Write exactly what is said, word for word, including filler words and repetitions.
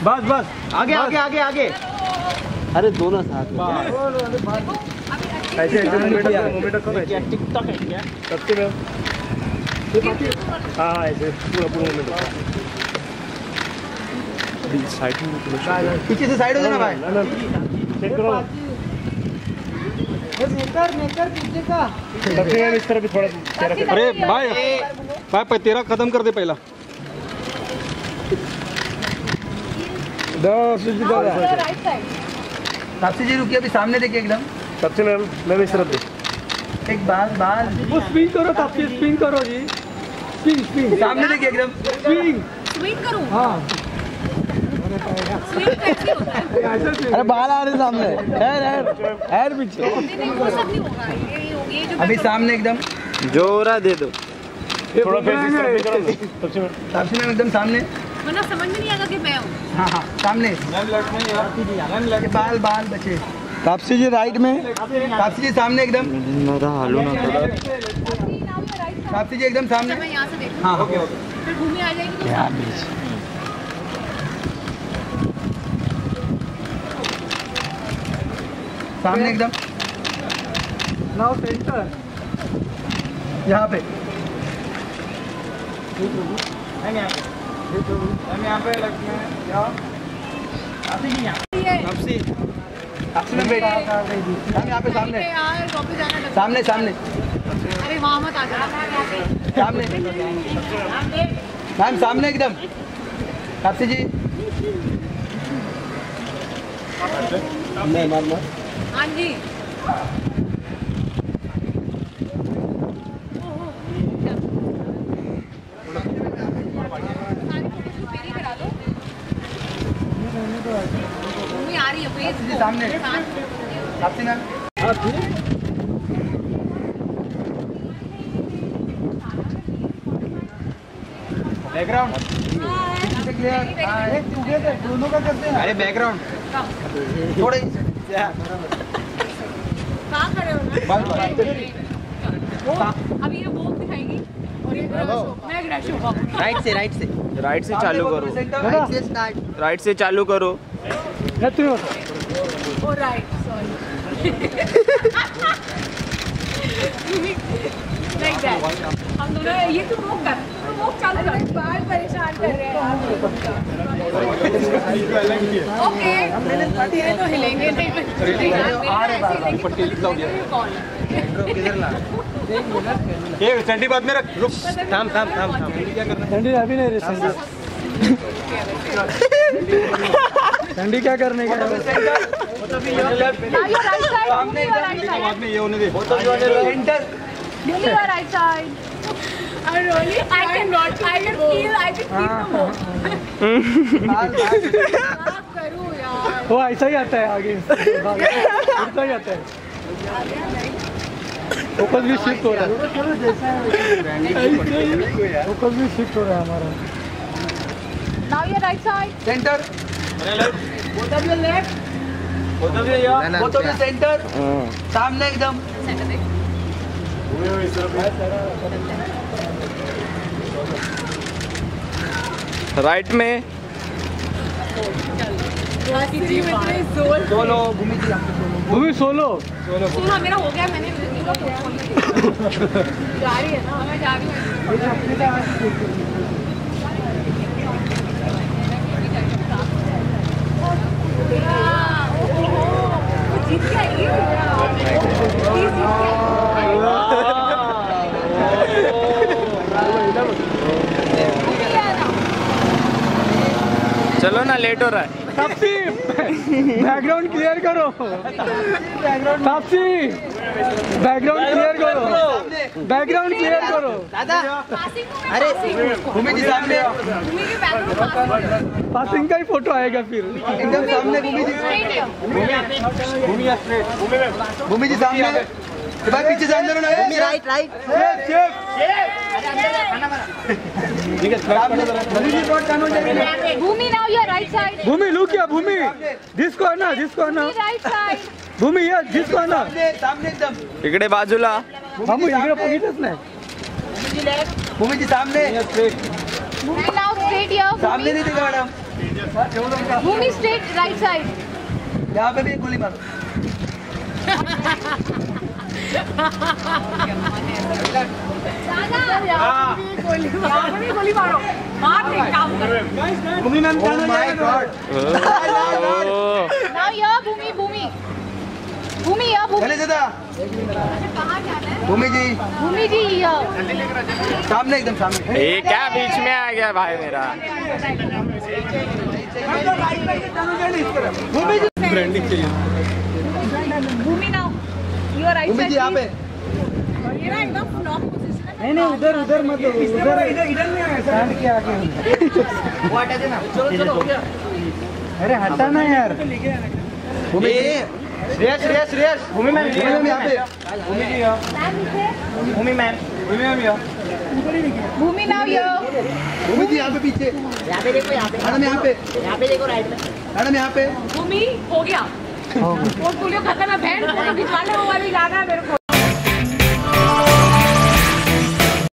बस बस आगे आगे आगे आगे। अरे दोनों साथ में ऐसे ऐसे मोमेंट मोमेंट रखो ना। क्या टिकटॉक है क्या? सबसे में हाँ हाँ ऐसे पूरा पूरा मोमेंट साइड में पीछे से साइड हो जाना भाई। चेक करो मेकर मेकर पीछे का सबसे इस तरह भी थोड़ा चेहरा। अरे भाई भाई तेरा खत्म कर दे पहला। राइट साइड तापसी जी रुकिए अभी सामने देखिए एकदम। सबसे मैं मैं इस तरफ दे। एक बाल बाल वो स्पिन करो तापसी स्पिन करो जी। स्पिन स्पिन सामने देखिए एकदम। स्पिन स्विंग करूं? हाँ स्विंग कैसे होता है? अरे बाल आ रहे सामने। हेयर हेयर हेयर पीछे। नहीं वो सब नहीं होगा। ये ये जो अभी सामने एकदम जोरा दे दो थोड़ा फेस करो। सबसे में तापसी मैम एकदम सामने। वरना समझ में नहीं आएगा कि मैं हूँ। हाँ हाँ सामने ये बाल बाल बचे। तापसी जी राइट में। तापसी जी सामने एकदम। मेरा हालू ना थोड़ा। तापसी जी एकदम सामने। मैं यहाँ से देखूँ। हाँ ओके ओके। फिर भूमि आ जाएगी तो क्या बीच सामने एकदम। नाउ सेंटर यहाँ पे हम यहाँ पे लगते हैं जाओ। तापसी तापसी मैम बैठ हम यहाँ पे सामने यार वापस जाना है। सामने सामने अरे वहाँ मत आ जाना। सामने मैम सामने एकदम। तापसी जी मैं मारना हाँ जी। भूमि आ रही है प्लीज। सामने तापसी मैम। बैकग्राउंड दोनों का करते हैं। अरे बैकग्राउंड थोड़े कहाँ खड़े हो ना? अभी ये वो दिखाएगी और ये मैं क्रैश होगा। राइट से राइट से राइट से चालू करो। राइट से स्टार्ट। राइट से चालू करो। Oh right sorry. Like that हम दोनों ये तो वो कर वो चालू कर बाल परेशान कर रहे हैं यार। ओके तेरे तो हिलेंगे नहीं। ये सैंडी बाद में रख रुक थाम थाम थाम थाम सैंडी अभी नहीं रे सैंडी सैंडी क्या करने का बाद में ये होने दे centre Really your right side. I really I cannot I can feel I can feel the more. माफ करूँ यार। वो ऐसा ही आता है आगे ऐसा ही आता है। फोकस भी शिफ्ट हो रहा है। फोकस भी शिफ्ट हो रहा है हमारा। Now your right side. Centre Both of your left. Both of centre सामने एकदम। राइट में सोलो भूमि जी भूमि सोलो सुनो मेरा हो गया मैंने जा रही है ना मैं जा रही हूँ। जीत चलो ना लेट हो रहा है। तापसी बैकग्राउंड क्लियर करो। तापसी बैकग्राउंड क्लियर करो। बैकग्राउंड क्लियर करो। दादा अरे भूमि जी सामने पासिंग का ही फोटो आएगा फिर एकदम सामने। भूमि जी भूमि स्ट्रेट भूमि जी सामने भाई पीछे से अंदर होना है। राइट राइट ठीक है। Bhumi now your right side. Bhumi look या भूमि जिसको है ना जिसको है ना राइट साइड। भूमि या जिसको है ना सामने एकदम। इकडे बाजूला भूमि इकडे बघितच नाही। भूमि जी सामने भूमि नाउ स्ट्रेट हियर। सामने नहीं देखा madam. Bhumi straight right side. यहाँ पे भी एक गोली मारो। गोली गोली मारो मार दे काम कर। Bhumi ma'am Oh my God! Now या भूमि भूमि भूमि या भूमि चले दादा। कहाँ जाना है? भूमि जी भूमि जी या सामने एकदम सामने। ये क्या बीच में आ गया भाई मेरा। भूमि जी ब्रांडिंग चाहिए। Bhumi now your right Bhumi ji यहाँ पे। ये ना एकदम फ्लॉप पोजीशन है। नहीं नहीं उधर उधर मत उधर इधर इधर नहीं आया सर के आगे वो हटा देना। चलो चलो हो गया। अरे हटा ना यार भूमि जी श्रेयस श्रेयस श्रेयस भूमि मैम भूमि मैम यहाँ पे। भूमि जी यहाँ भूमि मैम भूमि मैम यहाँ भूमि नाउ या भूमि जी यहाँ पे पीछे। यहाँ पे देखो, यहाँ पे मैडम यहाँ पे। यहाँ पे देखो राइट में। मैडम यहाँ पे। भूमि हो गया पोर्टफोलियो खत्म है। बहन फोटो खिंचवाने वो वाली गाना है मेरे को।